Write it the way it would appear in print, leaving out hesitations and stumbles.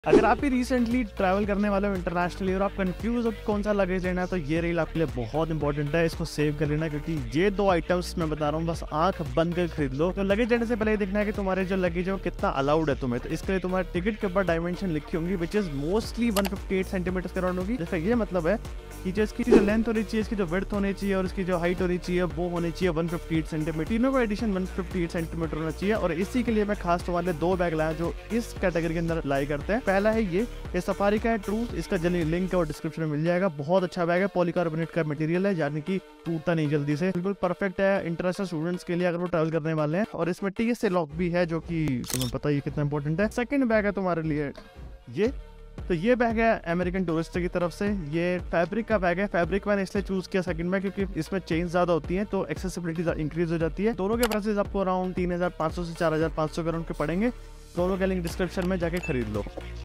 अगर आप ही recently travel करने वाले हो इंटरनेशनली और आप कंफ्यूज हो कौन सा लगेज लेना है, तो ये रील आपके लिए बहुत इंपॉर्टेंट है। इसको सेव कर लेना, क्योंकि ये दो आइटम्स मैं बता रहा हूँ, बस आंख बंद कर खरीद लो। तो लगेज लेने से पहले देखना है कि तुम्हारे जो लगेज है वो कितना अलाउड है तुम्हें। तो इसके लिए तुम्हारे टिकट के ऊपर डायमेंशन लिखी होंगी, विच इज मोस्टली 158 सेंटीमीटर के अराउंड होगी। जिसका ये मतलब है कि जो इसकी जो लेंथ होनी चाहिए, इसकी जो विड्थ होनी चाहिए और इसकी जो हाइट होनी चाहिए वो होनी चाहिए 158 सेंटीमीटर। तीनों का एडिशन 158 सेंटीमीटर होना चाहिए। और इसी के लिए मैं खास तुम्हारे दो बैग लाया जो इस कैटेगरी के अंदर लाई करते हैं। पहला है ये सफारी का है ट्रूथ, इसका लिंक और डिस्क्रिप्शन में मिल जाएगा। बहुत अच्छा बैग है, पॉलीकार्बोनेट का मटेरियल है, यानी कि टूटता नहीं जल्दी से, बिल्कुल परफेक्ट है इंटरनेशनल स्टूडेंट्स के लिए अगर वो ट्रैवल करने वाले हैं। और इसमें TSA लॉक भी है, जो कि तुम्हें पता ही कितना इंपॉर्टेंट है। सेकंड बैग है तुम्हारे लिए ये बैग है अमेरिकन टूरिस्ट की तरफ से। ये फैब्रिक का बैग है। फैब्रिक मैंने इसलिए चूज किया सेकंड में क्योंकि इसमें चेन ज्यादा होती है, तो एक्सेसिबिलिटी इंक्रीज हो जाती है। दोनों के प्राइसेस आपको अराउंड 3500 से 4500 के अराउंड के पड़ेंगे। दोनों के लिंक डिस्क्रिप्शन में जाके खरीद लो।